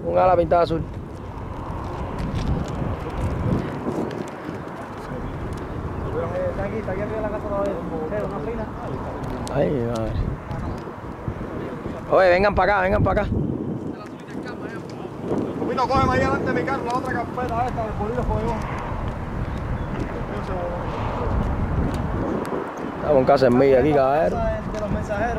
Un ala pintada azul. Está aquí arriba de la casa todavía. Una fila. Ay, madre. Oye, vengan para acá. Pupito, cógeme ahí adelante de mi carro, la otra carpeta esta del bolígrafo de vos. Estamos en casa en mí aquí, caballero. De los mensajeros.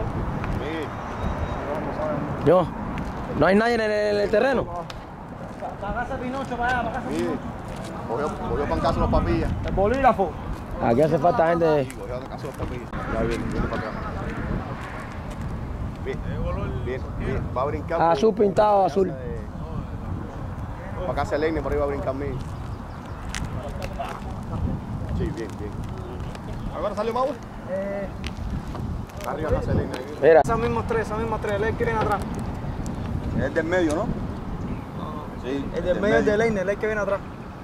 Yo. ¿No hay nadie en el terreno? Para casa de Pinocho, para allá, para casa de Pinocho. Cogió para casa los papillas. El bolígrafo. Aquí hace falta gente. Cogió para casa los papillas. Ya viene para acá. Bien. Va a brincar. Azul pintado, azul. Para casa de Leine, por ahí va a brincar mí. Sí, bien. ¿Ahora salió Mau? Arriba casa de Leine. Mira. Esas mismas tres, él quieren atrás. Es del medio, ¿no? Sí. El del medio es de Leine, él que viene atrás.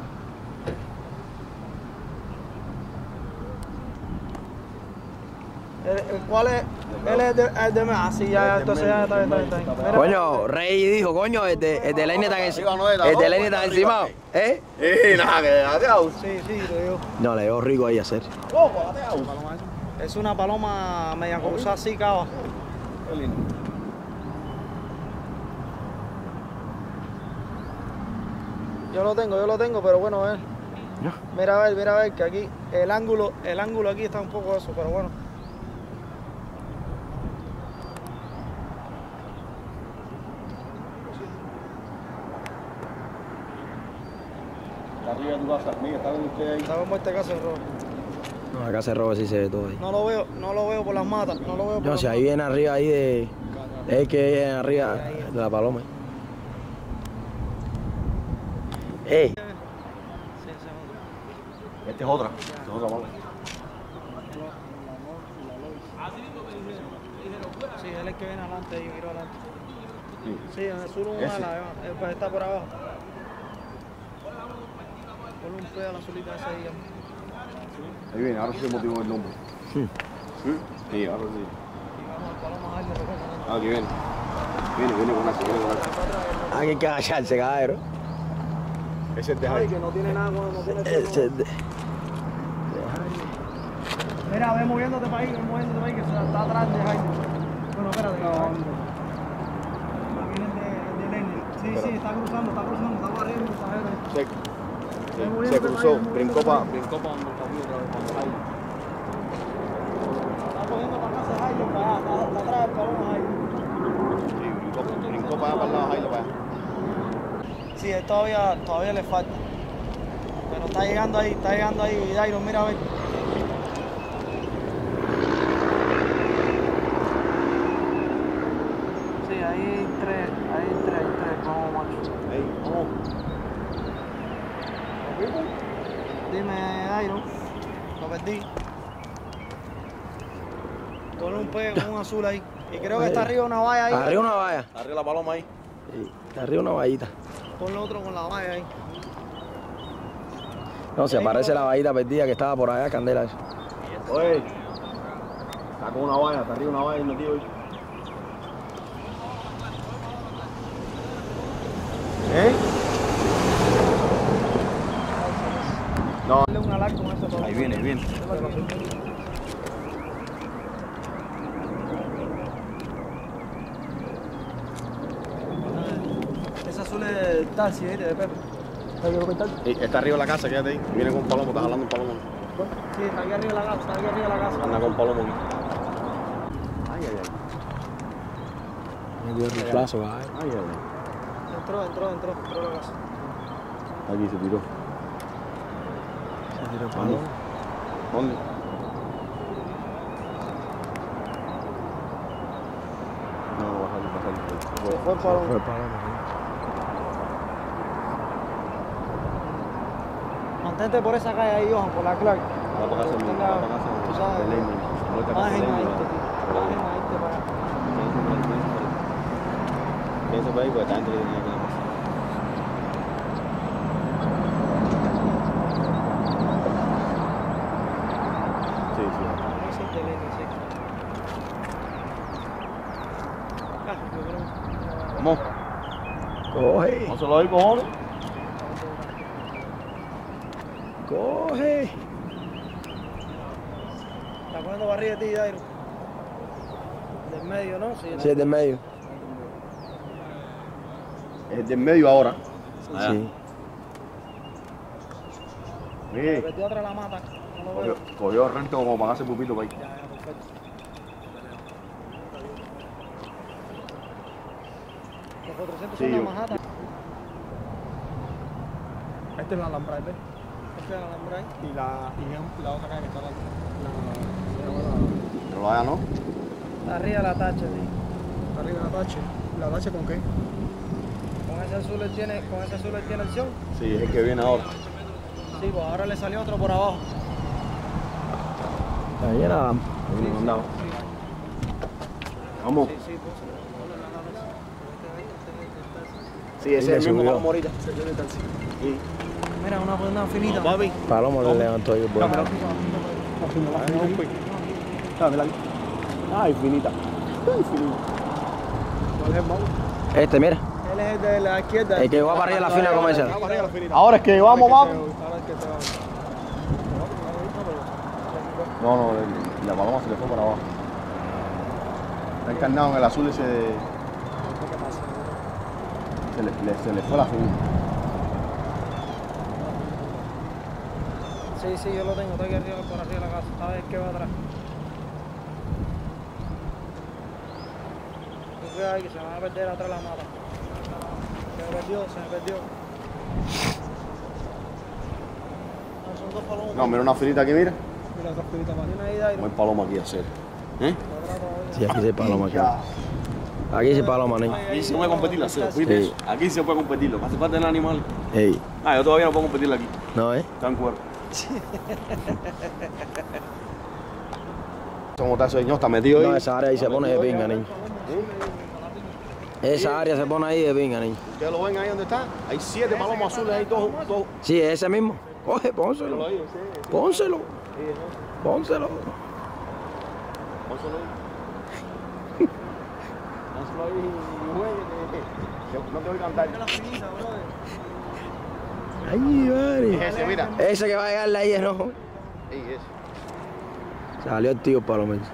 ¿Cuál es? Él es el de más. Sí, ya, entonces ya está bien. Mira, Coño, Rey dijo, coño, el de Leine está encima. El de Leine está encima. ¿Eh? Nada, que date out. Sí, te digo. No, le dio rico ahí a hacer. Es una paloma media cruzada así, cava. Qué lindo. Yo lo tengo, pero bueno, a ver. Mira a ver, que aquí el ángulo aquí está un poco eso, pero bueno. Arriba de tu casa, mira, ¿está viendo usted ahí? Estaba en este caso en rojo. No, acá se roba, sí se ve todo ahí. No lo veo por las matas, No, si ahí viene arriba ahí de... Es que viene arriba de la paloma. ¡Ey! Esta es otra paloma. Sí, él es el que viene adelante y miro adelante. Sí. Sí, solo un ala, pues está por abajo. Ponle un pedo a la azulita esa ahí. Ahí viene, ahora sí se motivó el nombre. Sí, ahora sí. Aquí viene. Viene con eso. Aquí hay que agacharse, caballero. Ese es de Ay, Jaime. que no tiene nada, no tiene Ese es de... Mira, ve moviéndote para ahí, que está atrás de Jaime. Bueno, espérate. Viene el de Lenin. Sí, está cruzando, está por arriba el mensajero. Se cruzó, brincó para donde está otra vez, para Jaime. Está poniendo para casa de Jaime, para allá, está atrás del paloma Jaime. Sí, brincó para allá, para el lado de Jaime, para allá. Sí, él todavía le falta. Pero está llegando ahí, Dairo, mira a ver. Sí, ahí hay tres, vamos macho. Ahí, vamos. Dime, Dairo, lo perdí. Ponle un azul ahí. Y creo que está arriba una valla ahí. Arriba una valla. Arriba la paloma ahí. Sí, está arriba una vallita. Ponle otro con la valla ahí. No, se aparece la vallita perdida que estaba por allá, Candela. Oye, está con una valla, está arriba una valla y metido ahí. No. Dale un alar con eso todo. Ahí viene. Ese azul es taxi, ¿viste? De Pepe. Está arriba de la casa, quédate ahí. Viene con un palomo, está jalando un palomo. Sí, está aquí arriba de la casa, Anda con un palomo aquí. Ay. Me dio el reemplazo, caballero. Ay. Entró a la casa. Aquí se tiró. Se tiró el palo. ¿Dónde? No, va a salir. Se fue el paloma. Fue el palo, Mantente por esa calle ahí, Johan, por la Clark. Va para casa, Tú de sabes, Lenin. más gemadito, tío. Más gemadito para allá. Piensa por ahí, porque está dentro de la casa. Sí. Ese es de Lenin, sí. Ah, yo creo. Vamos. Oh. Coge. No se lo doy, cojones. Coge. Está poniendo barriga de ti, Jairo. Del medio, ¿no? Sí, Sí, es del medio. Es del medio ahora. Sí. Me metió atrás la mata. No lo veo. Cogió el rento como para hacer pupito para ahí. Ya, perfecto. Los 400 Sí, son yo- una majata. Este es la alhambra, ¿ves? Este es la alhambra ahí. Y la otra acá que está Pero vaya, ¿no? arriba la tacha, sí. Arriba la tacha. ¿La tacha con qué? Con ese azul él tiene opción. Sí, es el que viene ahora. Sí, pues ahora le salió otro por abajo. Ahí era. Ahí me mandado. Vamos. Sí, pues. Sí, ese Sí, es el mismo subió. Paloma ahorita. Sí. Mira, una finita. No, papi. Palomo le levantó ahí el vuelo. Ay, finita. Ay, finita. ¿Cuál es el malo? Este, mira. Él es el de la izquierda. El que va para arriba la fina comercial. Ahora es que vamos, vamos. Ahora es que te va. No, la paloma se le fue para abajo. Está encarnado en el azul ese. Se le fue la finita. Sí, yo lo tengo. Está aquí arriba, por arriba de la casa. A ver qué va atrás. Tú cuidado ahí que se me va a perder atrás la mata. Se me perdió. No, son dos palomas. No, mira una finita aquí, mira. Mira otra finita más. Tiene ahí, Dairo. No hay paloma aquí a hacer. ¿Eh? Sí, aquí se paloma acá. Aquí se paloma, niño. Aquí se puede competir, ¿viste? Sí. Aquí se puede competir, lo que hace falta es el animal. Ey. Ah, yo todavía no puedo competirla aquí. No, Está en cuero. ¿Cómo está ese señor? ¿Está metido ahí? No, esa área ahí se pone de pinga, niño. Esa área se pone ahí de pinga, niño. ¿Ustedes lo ven ahí donde está? Hay 7 palomos azules ahí, todos. Sí, ese mismo. Coge, pónselo. Pónselo ahí, ese. Pónselo. Pónselo. Pónselo ahí. Pónselo ahí y juegue. No te voy a cantar. Ay, madre. Ese, mira. Ese que va a llegarle ahí es rojo. Ey, ese. Salió el tío Palomero.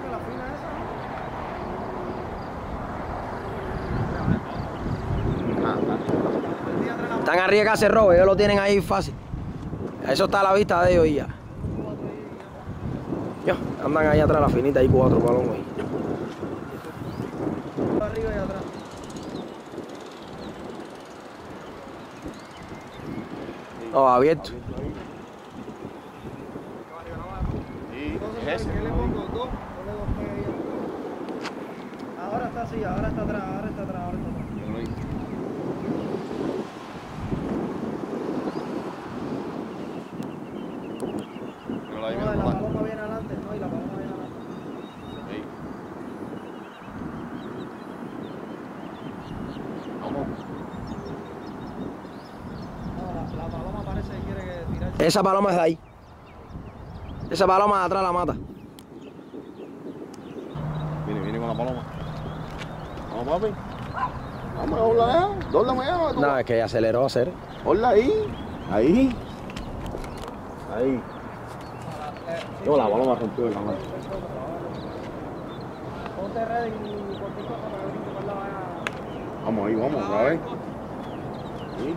Están arriba que hace robo, ellos lo tienen ahí fácil. Eso está a la vista de ellos y ya. Ya, andan ahí atrás la finita, hay 4 palomos ahí. Arriba y atrás. No, abierto. Sí, Entonces, es ese. ¿qué le pongo? 2 o le doy ahí? Ahora está así, ahora está atrás. Míralo ahí, No, míralo la ahí. paloma viene adelante, no, y la paloma viene adelante. Ey. Vamos. No, la paloma parece que quiere que tirarse. Esa paloma es de ahí. Esa paloma de atrás la mata. Viene con la paloma. Vamos, papi. Vamos, hola, ¿dónde me llamas? No, es que aceleró a hacer. Hola ahí. Ahí. Ahí. No, la paloma rompió el canal. Ponte red y cualquier cosa para que brinque para el lado allá. Vamos ahí, vamos, otra vez. Sí.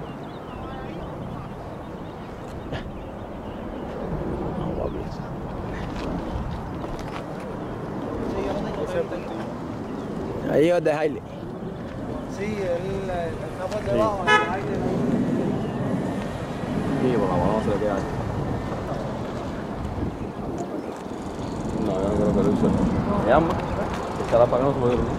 Sí, yo lo tengo. Ahí es de Haile. Sí, él está por debajo, el aire. Sí, por la paloma se le queda ahí. No, yo no creo que lo use. ¿Me llama? Estará apagando su poder, ¿no?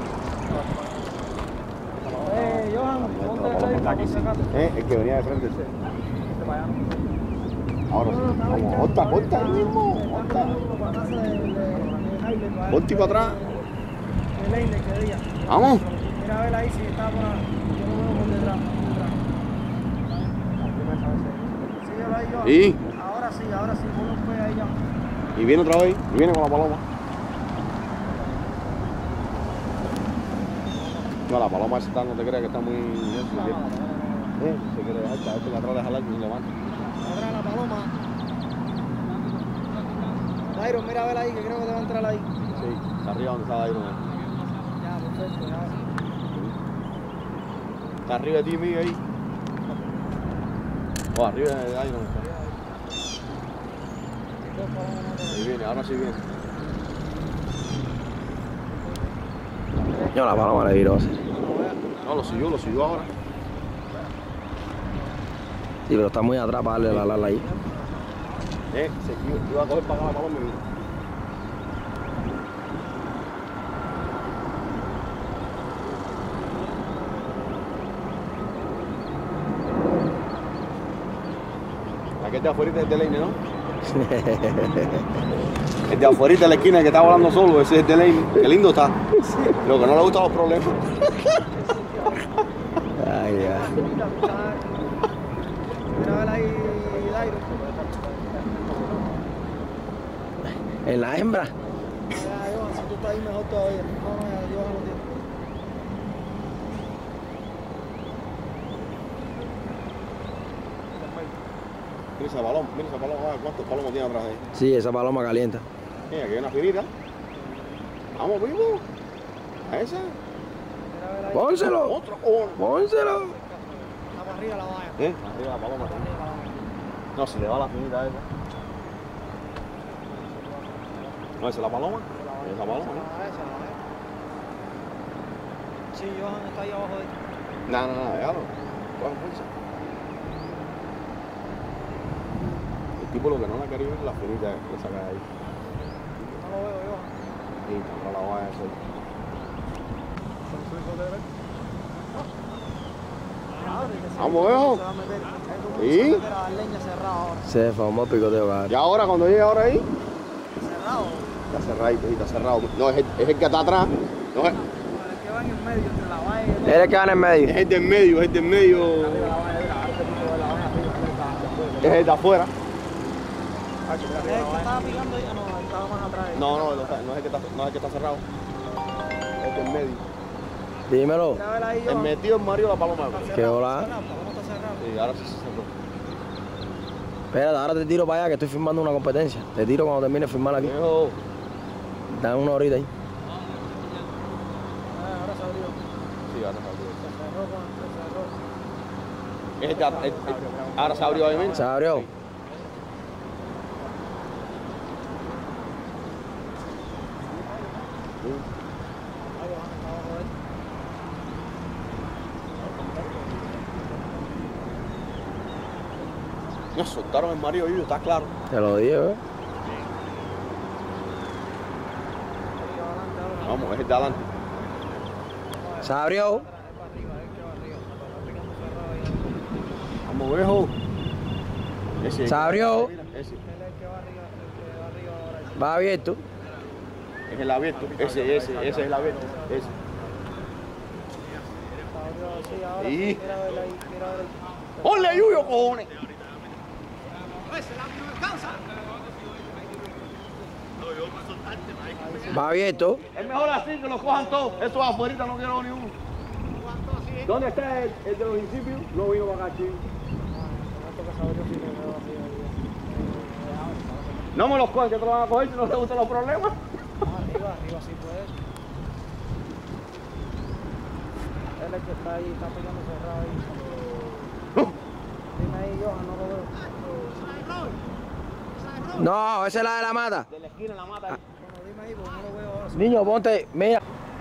Johan, ponte red para que se acabe. El que venía de frente. Este para allá. Ahora sí. Vamos, corta ahí mismo. Corta. Ponte para atrás. El aire que diga. Vamos. Mira a ver ahí si está por ahí. Yo lo veo por detrás. Síguelo ahí, Johan. Y, Ahora sí, pon un pie ahí ya. y viene otra vez. Y viene con la paloma. No, la paloma esa está, no te creas que está muy... Se quiere dejar, a este que atrás de jalar y levanta. Atrás la paloma. Dairon, mira a ver ahí, que creo que te va a entrar ahí. Sí, está arriba donde está Dairon. Ya, perfecto, ya. Está arriba de ti, Miguel, ahí. Oh, arriba de Dairon está. Ahí viene, ahora sí viene. Yo la paloma le viró. Sí, No, lo siguió ahora. pero está muy atrás para darle la lala ahí. Iba a coger para acá la paloma y vino. Aquel de afuera es de Leine, ¿no? El de afuera de la esquina que está volando solo, ese es de Leine. Qué lindo está. Lo que no le gustan los problemas. Ay, ya. Mira a ver ahí, Dairon. En la hembra. Ya, Johan, si tú estás ahí mejor todavía. No, ya, Johan lo tiene. Mira esa paloma, ¿cuántos palomos tiene atrás de ahí? Sí, esa paloma calienta. Mira, aquí hay una firita. Vamos, vivo. A esa. Mira a ver ahí. Pónselo. Otro cojones. Pónselo. Está para arriba la valla. Arriba la paloma también. No, se le va la finita esa. No, esa es la paloma. Esa paloma, ¿no? Sí, Johan está ahí abajo de ti. No, déjalo. Cojan fuerza. El tipo lo que no la quería ver es la finita que saca de ahí. No lo veo, Johan. Y contra la valla esa. Vamos, viejo. Se va a meter. ¿Sí? Se va a meter a la leña cerrada ahora. Se formó el picoteo, cabrón. Y ahora, cuando llegue ahora ahí, Cerrado. está cerradito, está cerrado. No, es el que está atrás. No, es El que va en el medio entre la valla y el Él es el que va en el medio. el del medio, es el del medio. Es el de afuera. ¿Es el que estaba picando ahí? No, estaba más atrás. No es el que está cerrado. Es el del medio. Dímelo. Mira a ver ahí, El Johan. metido en Mario la paloma. ¿Qué hola? Está cerrado. Sí, ahora sí se cerró. Espérate, ahora te tiro para allá que estoy filmando una competencia. Te tiro cuando termine de filmar aquí. Viejo. Dame una horita ahí. Ahora se abrió. Sí, ahora se abrió. Se cerró, Juan, se cerró. Ahora se abrió ahí mismo. ¿Se abrió? Ahí, Johan, está abajo de él. Me soltaron el Mario vivo, está claro. Te lo dije, ¿eh? Ahí va adelante ahora. Vamos, es el de adelante. ¿Se abrió? Es para arriba, es que va arriba. Está picando cerrado ahí. Vamos, viejo. Ese. ¿Se abrió? Ese. Él es el que va arriba, ahora. Va abierto. Es el abierto. Ese es el abierto. Ese. Está abrió, sí, ahora Sí. sí. Mira a ver ahí, mira a ver ahí. ¡Ponle Yuyo, cojones! Va abierto. Es mejor así que lo cojan todos. Estos afuera no quiero ni uno. ¿Dónde está el de los incipios? No vino para acá, chico. Esto que se abrió, sí, que quedó así ahí. No me los cogen, que te lo van a coger si no te gustan los problemas. Arriba sí puede. Él es el que está ahí, está picando cerrado ahí. Dime ahí, Johan, no lo veo. No, esa es la de la mata. De la esquina la mata. Bueno, dime ahí, porque no lo veo ahora. Niño, ponte, mira.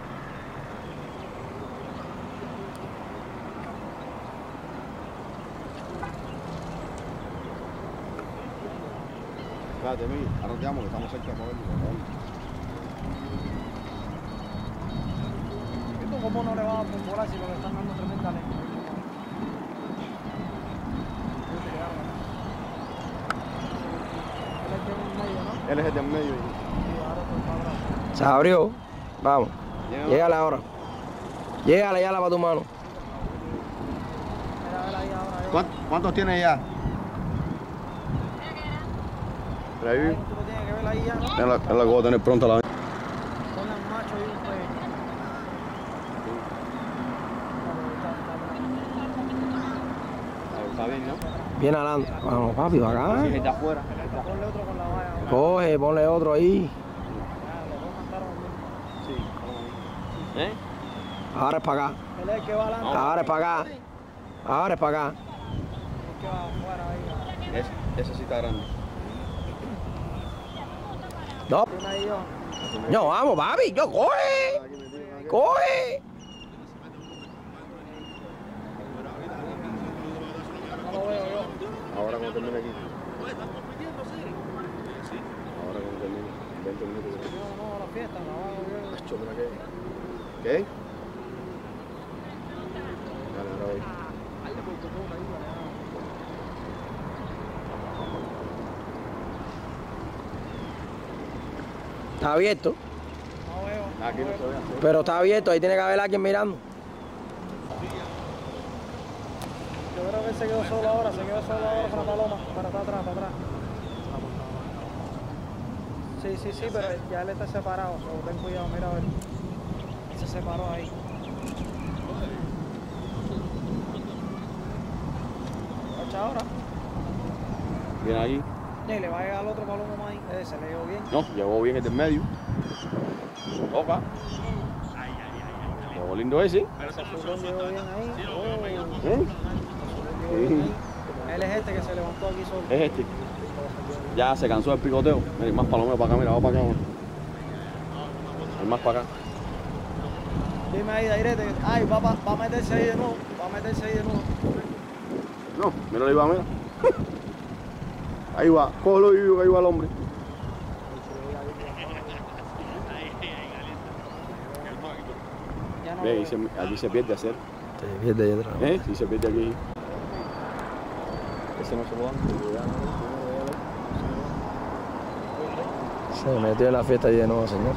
Espérate, mira, ahora te llamo que estamos cerca de movernos. ¿Esto cómo no le va a perforar si lo que están dando tremenda leña? Él es el que viene en medio, ¿no? Él es el del medio. Sí, ahora está para atrás. Se abrió. Vamos. Llégale ahora. Llégale ya la para tu mano. Mira, a ver ahí ahora. ¿Cuántos tiene ya? Tú lo tienes que ver ahí ya, ¿no? Es la que voy a tener pronto la Ponle un macho y un está bien, ¿no? Bien adelante. Vamos, papi, va acá. Sí, es de afuera. Ponle otro con la valla. Coge, ponle otro ahí. Sí. ¿Eh? Ahora es para acá. Él es el que va adelante. Ahora es para acá. Ahora es para acá. El que va afuera ahí. Ese sí está grande. No. Tiene ahí yo. No, vamos, papi. Yo, coge. Coge. No lo veo yo. Ahora cuando termine aquí. Ahora cuando termine. 20 minutos. No, la fiesta, la hago yo. Macho, mira qué. ¿Qué? Dale, ahora voy. Está abierto. No veo. Aquí no se ve así. Pero está abierto. Ahí tiene que haber alguien mirando. Yo creo que él se quedó solo ahora, con la paloma. Para atrás. Sí, pero ya él está separado. So, ten cuidado, mira a ver. Él se separó ahí. Ocha ahora. Viene ahí. Y le va a llegar al otro palomo más ahí. Se le dio bien. No, llegó bien el del medio. Toca. Llegó lindo ese. Ese furón llegó bien ahí. ¿Eh? Sí. Él es este que se levantó aquí solo. Es este. Ya se cansó del picoteo. Hay más palomero para acá, mira, vamos para acá. Hay más para acá. Dime ahí, Dairete. Ay, va a meterse ahí de nuevo. No, mira ahí va, mira. Ahí va, cógelo y ahí va el hombre. Ya no Ve, lo y veo. aquí se pierde hacer. Se pierde ahí atrás. Si se pierde aquí. Ese no se lo dan. Se metió en la fiesta ahí de nuevo, señor.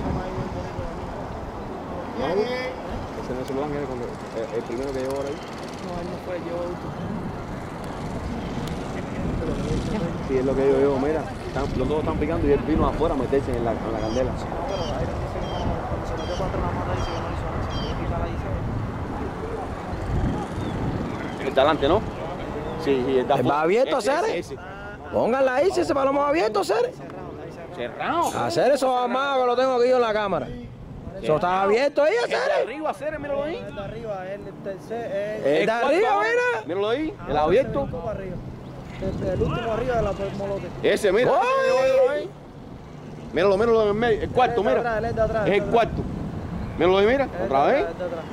No, ese no se lo dan, era cuando el primero que llegó ahora ahí. No, él no fue, yo. Sí, es lo que yo mira. Los dos están picando y él vino afuera a meterse en la candela. No, pero Dairete dice que no, cuando se metió para atrás la mata dice que no hizo nada. Se pica la dice. El de adelante, ¿no? Sí, el de afuera. ¿Va abierto, Ceres? Ese. Pónganla ahí, si ese palomo va abierto, Ceres. Cerrado. Hacer eso amado que lo tengo aquí yo en la cámara. Eso está abierto ahí, El de Ceres. arriba, Ceres, míralo ahí. El de arriba, el tercer. El de arriba, mira. Míralo ahí, el abierto. El último arriba de la molote. Ese, mira. ¡Ay! Míralo en el medio. El cuarto, Él es de mira. atrás, él es de atrás, Es él el es de cuarto. Míralo ahí, mira. atrás. Otra vez. Él es de atrás.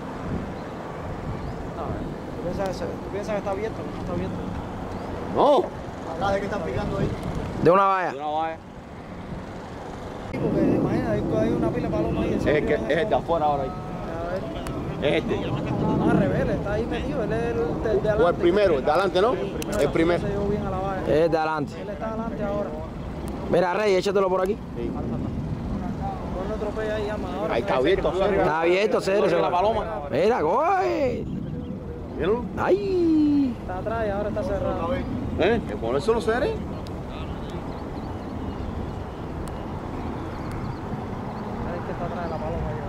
No, ¿tú piensas que está abierto? No está abierto. No. ¿Atrás de qué están picando ahí? De una valla. Una valla. Porque imagina, hay una pila de palomas ahí. Es el de afuera ahora ahí. A ver. Es este. No, al revés, él está ahí metido. Él es el de adelante. O el primero, el de adelante, ¿no? El primero. Se llevó bien a la valla. Es de adelante. Él está adelante ahora. Mira, Rey, échatelo por aquí. Sí. Ponle otro pez ahí, llama. Ahora Ahí está abierto, Ceres. Está abierto, Ceres. La paloma. Mira, coge. Míralo. ¡Ay! está atrás y ahora está cerrado. ¿Que ponerse los Ceres? Ahí es que está atrás de la paloma ahí.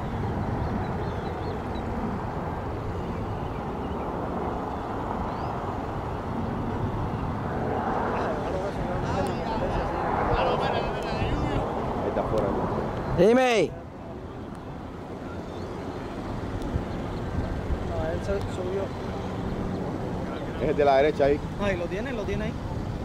Ahí está afuera. Dime. No, él se subió. Es el de la derecha ahí. Ahí lo tiene ahí.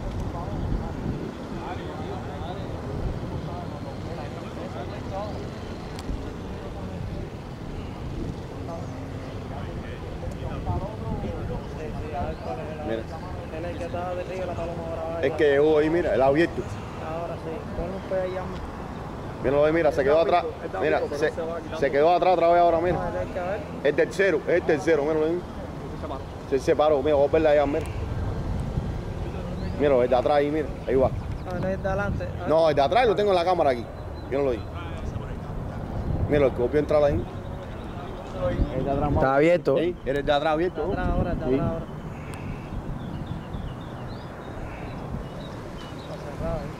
Mira. Él es el que está de río la paloma ahora. Es que llegó ahí, mira, el abierto. Ahora sí. Ponle un pez ahí, llama. Míralo ahí, mira, se quedó atrás. Mira, se quedó atrás otra vez ahora, mira. No, él es el que a ver. El tercero, es el tercero, míralo ahí. Se separó, mira, vamos a verla allá, mira. Míralo, el de atrás ahí, mira, ahí va. No, él es de adelante. A ver. No, el de atrás lo tengo en la cámara aquí. Míralo ahí. Míralo, el que volvió a entrar ahí. El de atrás, Está abierto. ¿Sí? Eres de atrás abierto, Está ¿no? atrás ahora, está Sí. atrás ahora. Está cerrado ahí.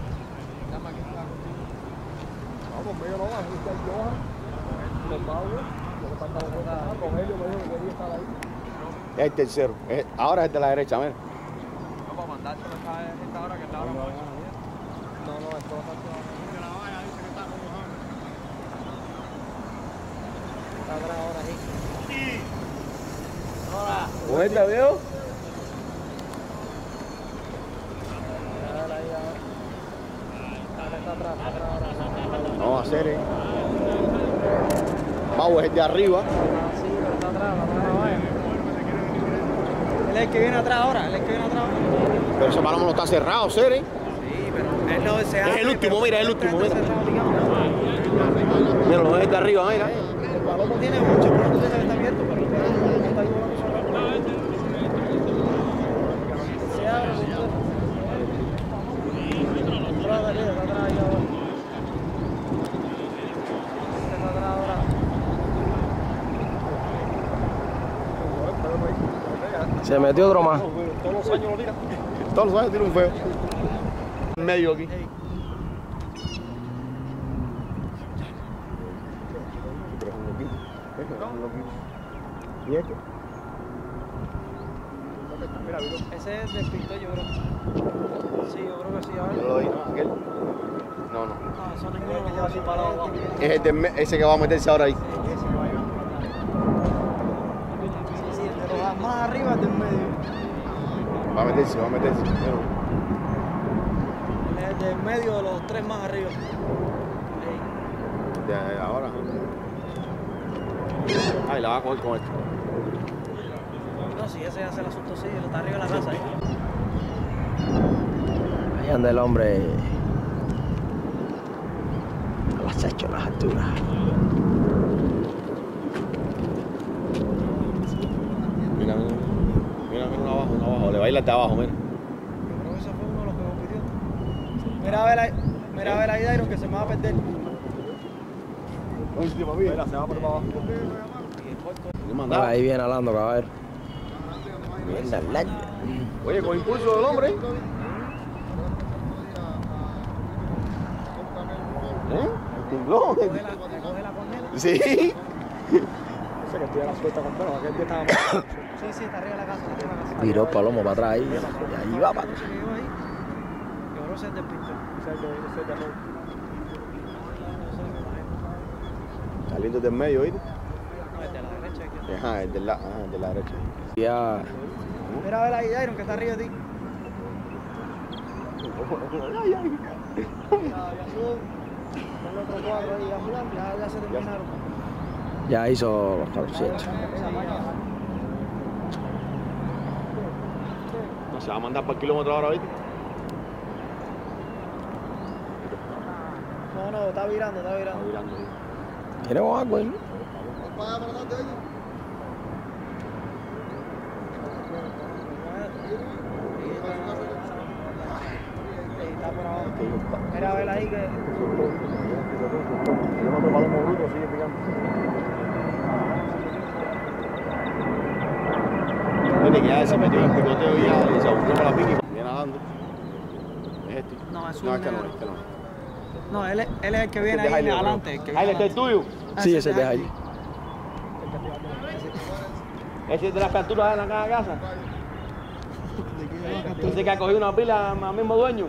Vamos, medio no va, está el Johan, los Pablo, lo que falta con Rogelio me dijo que quería estar ahí. Es el tercero. Ahora es el de la derecha, mira. No, para mandártelo esta hora que está ahora. No, esto va a estar. Está atrás ahora ahí. ¿Cómo está, viejo? Está atrás ahora. Vamos a hacer, Mau es el de arriba. Sí, pero está atrás la valla. Él es el que viene atrás ahora, Pero ese palomo no está cerrado, Sere. Sí, pero él no se Es abre. el último, mira, es el último, mira. Cerrado, digamos. Mira, lo ves el de arriba, mira. El palomo tiene mucho, pero tú tienes que estar abierto, pero no está ahí volando solo. Se abre, está atrás ahí ahora. Está atrás ahora. Se metió otro más. Todos los años lo tira. Todos los años tira un feo. En medio aquí. ¿Y este? Ese es del pintor, yo creo. Sí, yo creo que sí. A ver. Yo lo doy, ¿no? Aquel. No, no. No, eso ninguno lo lleva así para abajo. Es el ese que va a meterse ahora ahí. Sí, el de los más arriba es del medio. Va a meterse, Pero... El del medio de los tres más arriba. De ahora. Ay, la va a coger con esto. No, si ese hace el asunto, sí, él está arriba de la raza ahí. Ahí anda el hombre. Al acecho en las alturas. Mira uno abajo. Le baila de abajo, mira. Yo creo que ese fue uno de los que compitió. Mira a ver ahí, Dairon, que se me va a perder. Mira, se va por abajo. Ahí viene hablando, caballo. Viene hablando. Oye, con impulso del hombre. El tinglón. Coge la corneta. Sí. Sé que estoy a la suelta con pelo, aquel día estaba mal. Sí, está arriba de la casa, Viró el palomo para atrás ahí. Y ahí va para atrás. Yo creo que ese es del pintor. Ese es de rojo. Saliendo del medio, ¿oíste? No, el de la derecha. Ajá, el de la derecha. Ya. Mira a ver ahí, Dairon, que está arriba de ti. El otro cuadro ahí, ya se terminaron. Ya hizo los 400. No, se va a mandar para el kilómetro ahora, ¿oíste? No, está virando. Está virando ahí. Tiene con agua, ¿no? Está por abajo. Mira a ver ahí que... El otro palomo bruto sigue picando. Tiene que ya se metió en el picoteo y ya se aburrió con la pique. Viene nadando. Es este. No, es No, un este no negro. es, este no es. No, él es el que viene Este es ahí Jaile, adelante. bro. El que Jaile, viene este es tuyo. Sí, ese es de ahí. Ese es de las capturas de la casa. Dice que ha cogido una pila al mismo dueño.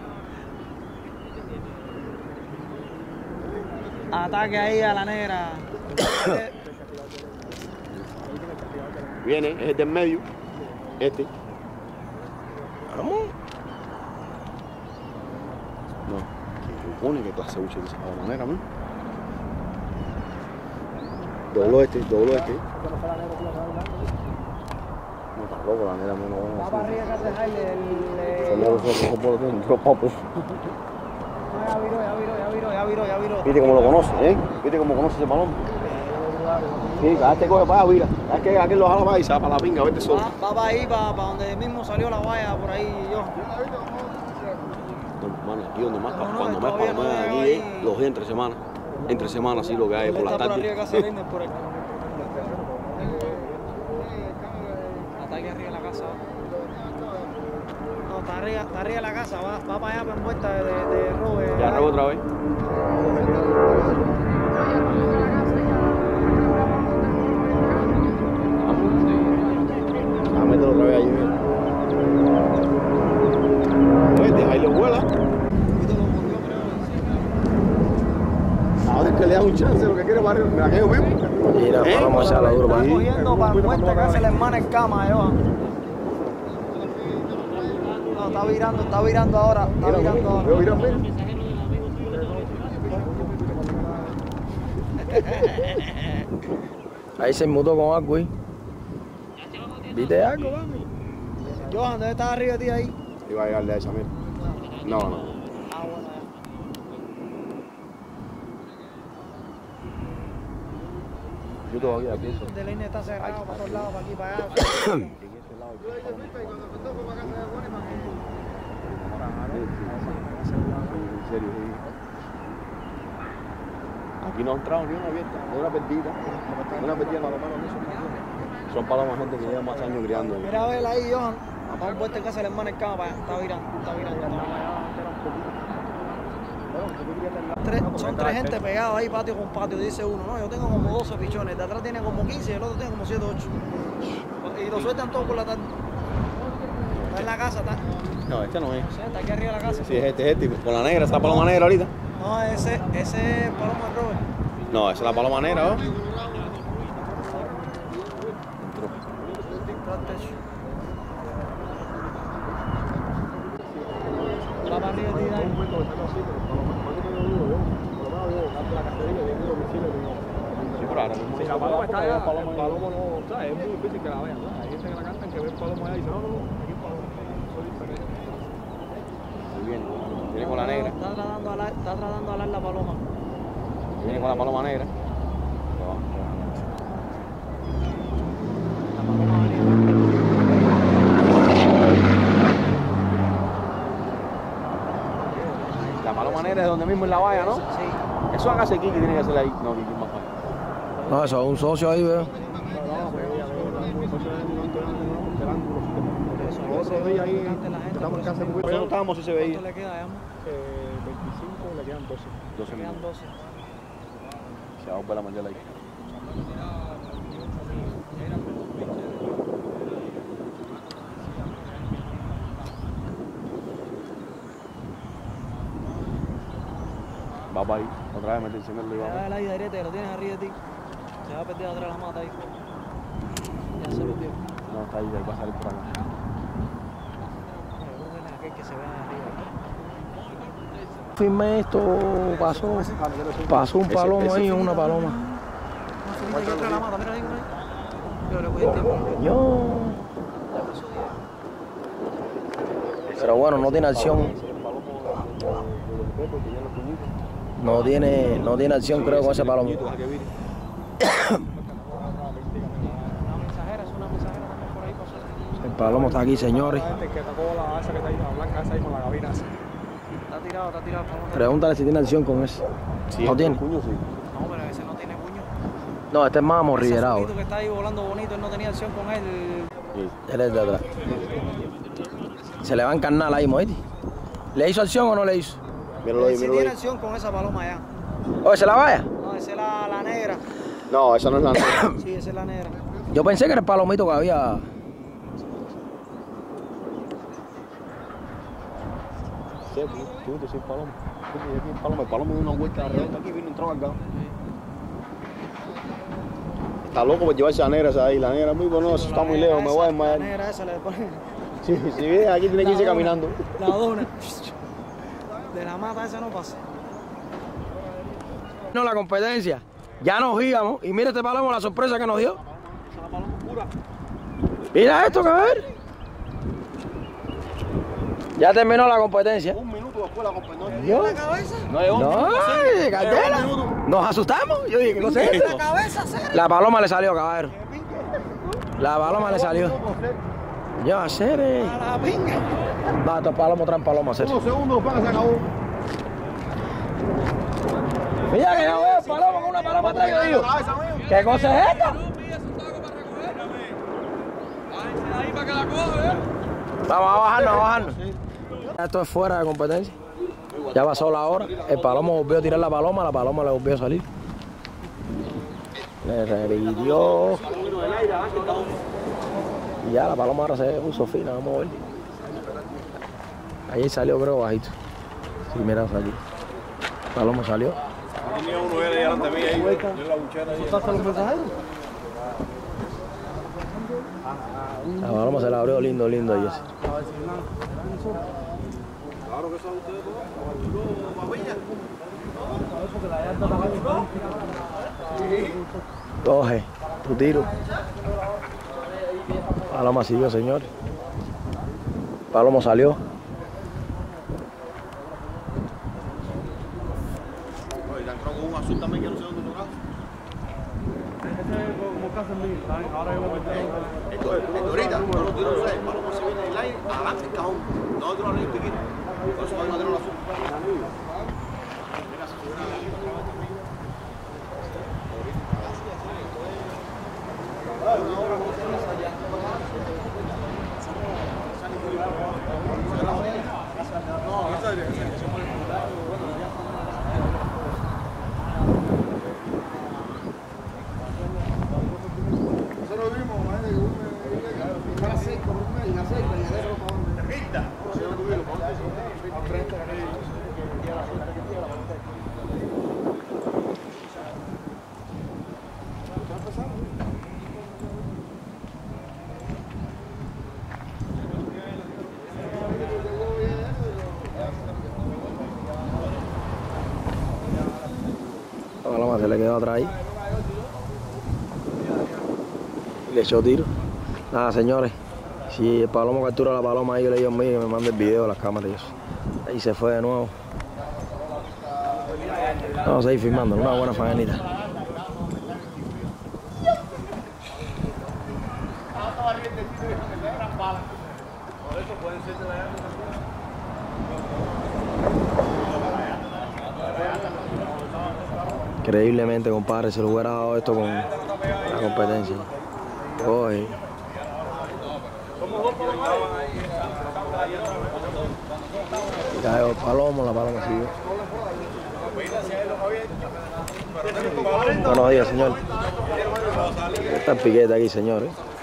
Ataque ahí a la negra. Viene, es el del medio. Este. Vamos. No. Que supone que clase buche de esa manera, ¿no? Dobló este. No, está loco, la nera menos buena. Va para arriba que hace Jaile. Los papos. Ya viró. Viste cómo lo conoce, ¿eh? Viste cómo conoce ese balón. Sí, cada vez te coge para allá, mira. Es que aquel lo jala para ahí, se va para la pinga, vete solo. Va para ahí, para donde mismo salió la valla, por ahí yo. No, mano, aquí donde más, No, cuando más todavía no palomean llegó aquí ahí. es los días entre semana. Entre semana, sí, lo que hay Él por la está por tarde. arriba que hace Reiner por ahí. Ataque arriba de la casa. No, está arriba de la casa, va para allá en vuelta de robo. Ya robo otra vez. meterlo otra vez ahí. Oye, ahí le vuela. Ahora es que le da un chance, lo que quiere barrio, aquello mismo. Mira, vamos a echarla duro para Está ahí. cogiendo para muestra que hace la hermana en cama, Johan. No, está virando ahora. Está virando ahora. Mira, mira. Ahí se mutó con algo ahí. ¿Viste algo, mami? Johan, debe estar arriba de ti ahí. Iba a llegarle a esa, mira. No. Ah, bueno, ya. Yo todavía aquí. El de la INE está cerrado para todos lados, para aquí, para allá. En serio, sí. Aquí no ha entrado ni una abierta, ni una perdida. Una perdida palomas no son palomas, gente que lleva más años criando. Mira a ver ahí, Johan. Vamos a vuelta en casa de la hermana en cama para allá. Está virando. Son tres gente pegados ahí, patio con patio, dice uno. No, yo tengo como 12 pichones. De atrás tiene como 15 y el otro tiene como 7 o 8. Y lo sueltan todos por la tarde. Está en la casa, está. No, este no es. Sí, está aquí arriba de la casa. Sí, es este. Con la negra, esa es la paloma negra ahorita. No, ese es Paloma Robert. No, esa es la paloma negra, ¿no? Va para arriba de ti, ahí. Sí, pero ahora mismo. Si la paloma está allá, el palomo no, ¿sabes? Es muy difícil que la vean, ¿sabes? Hay gente que la cantan que ve el palomo allá y dice, no, aquí el palomo. Soy diferente. Muy bien. Viene con la negra. Está tratando de alar la paloma. Viene con la paloma negra. La paloma venía. La paloma negra es donde mismo en la valla, ¿no? Sí. Eso haga aquí que tiene que hacer ahí. No, Kiki más fácil. No, eso es un socio ahí, veo. Otro día ahí, estamos casi muy bien. Estábamos si se veía. ¿Cuánto le queda, Emma? 25, le quedan 12. 12 Le quedan minutos. 12. Se va a volver a meter ahí. Va para ahí, otra vez meterse en el Le lugar. da el aire directo, que lo tienes arriba de ti. Se va a perder atrás la mata ahí. Ya se perdió. No, está ahí, va a salir por acá. Aquel que se ve arriba. Firme esto, pasó un palomo ahí, una paloma. Más finita que otra la mata, mira ahí, mira ahí. Yo le voy a tiempo. Coño. Pero bueno, no tiene acción. No tiene acción, creo, con ese palomo. Una mensajera, es una mensajera también por ahí, cosas. El palomo está aquí, señores. El que tocó la asa que está ahí, la blanca esa ahí con la gabina esa. Está tirado, el palomo. Pregúntale si tiene acción con ese. No tiene. Cuño, sí. No, pero ese no tiene puño. No, este es más Ese amorrillerado. azulito que está ahí volando bonito, él no tenía acción con él. Él es de atrás. Se le va a encarnar ahí, ¿moiti? ¿Le hizo acción o no le hizo? Míralo ahí, Sí míralo tiene ahí. acción con esa paloma allá. Oye, ¿se la vaya? No, esa es la negra. No, esa no es la negra. Sí, esa es la negra. Yo pensé que era el palomito que había. Sí, tú no te soy paloma. El palomo dio una vuelta alrededor aquí, vino y entró acá. Está loco por llevarse a la negra esa ahí. La negra es muy buena, está muy lejos, me voy a La desmayar. negra esa le pone Sí, si viene aquí tiene que irse caminando. la dona. De la mata esa no pasa. No, la competencia. Ya nos íbamos. Y mira este palomo, la sorpresa que nos dio. Mira esto, cabrón. Ya terminó la competencia. Un minuto después la competencia. Yo- ¿La cabeza? No llegó. No, ay, Candela. Nos asustamos. Yo dije, no sé esto. ¿La cabeza, serio? La paloma le salió, caballero. La paloma le salió. Yo, hacer. A la pinga. Va, estos palomos traen palomas, hacer. Unos segundos para que se acabó. Mira que yo veo paloma con una paloma atrás. Yo digo, ¿qué cosa es esta? Ahí para que la coja, Vamos a bajarnos. Esto es fuera de competencia. Ya pasó la hora. El palomo volvió a tirar la paloma le volvió a salir. Le revidió. Y ya la paloma ahora se puso fina, vamos a ver. Ahí salió, creo, bajito. Sí, mira, aquí. Paloma salió. Tenía uno él delante de mí ahí, en la buchera ahí. ¿Soltaste los mensajeros? La paloma se la abrió lindo, lindo ahí ese. Claro que son ustedes todos. Babilla. Coge tu tiro. Paloma siguió, señores. Paloma salió. Oye, ya entró con un azul también que no sé dónde lo hago. Como casa en mí, ahora yo voy a meter Ahorita, no lo tiro usted. Paloma se viene del aire, adelante el cajón. No otro lado chiquito. Por eso va a tener el azul. La paloma se le quedó atrás ahí. Y le echó tiro. Nada, señores. Si el palomo captura a la paloma ahí, yo le digo a mí que me mande el video de las cámaras y eso. Ahí se fue de nuevo. Vamos a ir filmando, una buena faenita. Increíblemente, compadre, se le hubiera dado esto con la competencia. Oye. Cayó el palomo, la paloma siguió. Buenos días, señor. Está el piquete aquí, señores.